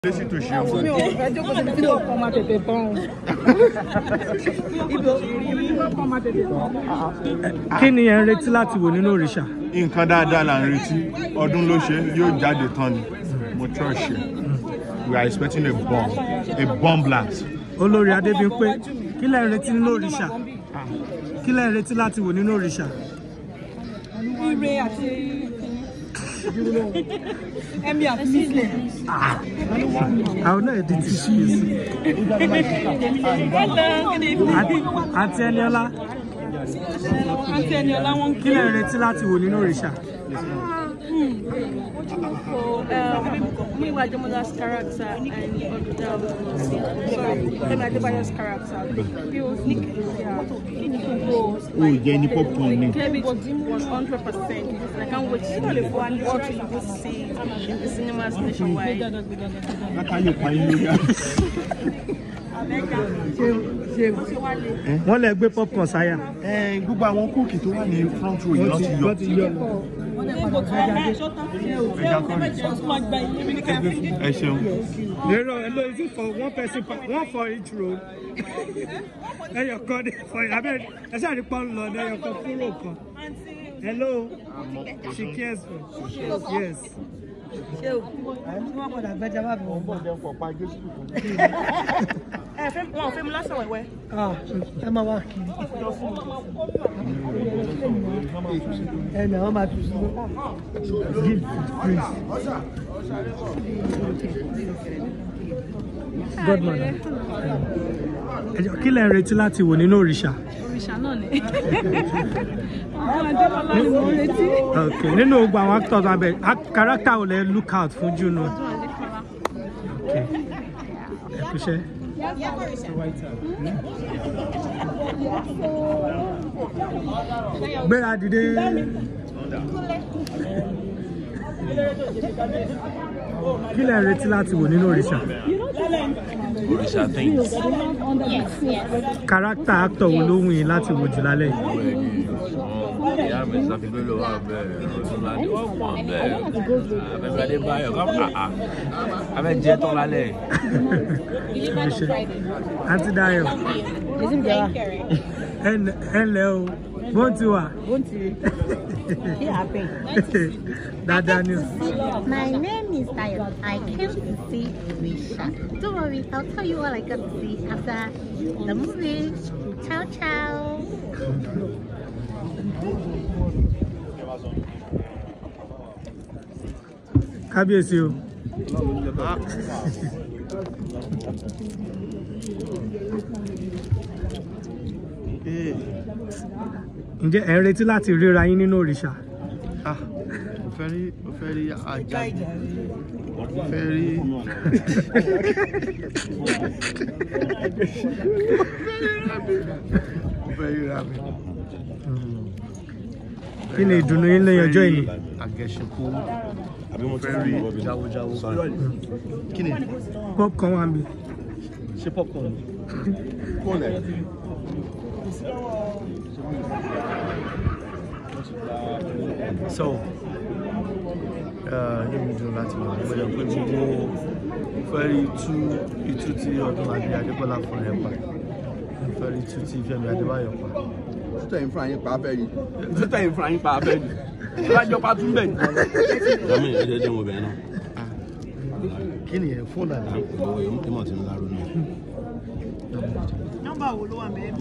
Listen to Shio. Kí ni ẹ ń retí láti wò nínú òrìṣà? Nǹkan dáadáa là ń retí. Ọdún ló ṣe yóò jáde tán ni. Mo trust you. We are expecting a bomb blast. Olórí Adébímpé, kí lẹ ń retí nínú òrìṣà? Kí lẹ ń retí láti wò nínú òrìṣà? Ire àti Emmy àti Misle. Àwọn náà èdè ti ṣí èsì. Àǹtí Ẹniọlá. Àǹtí Ẹniọlá wọn kí lẹ ń retí láti wò nínú òrìṣà? Muyiwademola's character and Adebayo's character. Oh, Jenny popcorn. Was 100%. I can't wait to see in the cinemas nationwide. Wọ́n lè gbé popcorn sáyà. Gbogbo àwọn kóòkì tó wà ní front row yìí ló ti yọ. Ẹ ṣeun. Lérò ẹ ló is it for one person one for each row. Ẹyọ kan ní for abẹ́ ẹ ṣáà ní pọ́n lọ ẹyọ kan fúrò kan. Hello. She cares for. Yes. Fẹ́ mi lásán wẹ̀wẹ́. Ẹ máa wá kiri. Ẹ nà wọ́n máa tù sí. Give please. Godmother. Kí lẹ ń retí láti wò nínú òrìṣà? Òrìṣà náà ni. Odunlade ni mo retí. Okay, nínú gbogbo àwọn actors abẹ character ò lè look out fún Juno. Okay. Ẹ kúṣẹ́. Gbéra dìde. Kí lẹ ń retí láti wò nínú òrìṣà? Orisa things. Character actor wo ló wù yín láti wò jù lálẹ́ yìí? Ìyá mi ṣàfihàn ló wà bẹ́ẹ̀, Odunlade wà bẹ́ẹ̀. Bimpe Adekola kọ́ abẹ́ jẹ́ tán lálẹ́. Àǹtí Dayọ̀. Ẹ ǹlẹ́ o, bó ti wà? Dada ni o. My name is Dayo. I came to see Orisa. Don't worry, I'll tell you what I got to see after the movie. Ciao, ciao. Kábíyèsí o. Ǹjẹ́ ẹ ń retí láti ríra yín nínú òrìṣà? Mo fẹ́ rí ajá. Mo fẹ́ rí. Kí ni ìdùnnú yín lẹ́yìn ọjọ́ ìní? Àgẹ̀ṣekú. Mo fẹ́ rí jáwójáwó. Kí ni? Popcorn wà níbí. Ṣé popcorn? Kọ́lẹ̀. So, ní mi dùn láti mọ̀ pé gbogbo fẹ́ rí itú tí Odunlade Adekola fún ẹ̀ pa. Fẹ́ rí itú tí Fẹ́mi Adébáyọ̀ pa. Tẹ̀yìn fún àyín pa abẹ́ ni. Tẹ̀yìn fún àyín pa abẹ́ ni. Lájọ́ pa tún bẹ̀ ni. Jami ẹ̀jẹ̀ jẹ́ mo bẹ̀rẹ̀ náà. Kí ni ẹ̀ fóònù àná? Ìmọ̀ tí ń láró náà. Nọ́mbà wo ló wà mẹ́rin?